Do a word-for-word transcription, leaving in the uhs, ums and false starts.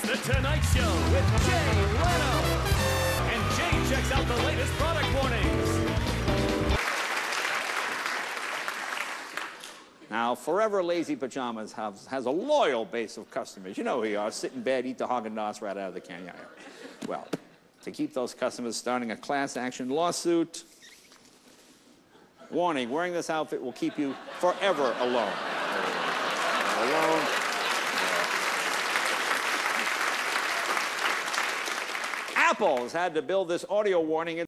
The Tonight Show with Jay Leno. And Jay checks out the latest product warnings. Now, Forever Lazy Pajamas has, has a loyal base of customers. You know who you are. Sit in bed, eat the Haagen-Dazs right out of the can. Yeah, yeah. Well, to keep those customers starting a class action lawsuit, warning, wearing this outfit will keep you forever alone. Alone. Apple has had to build this audio warning in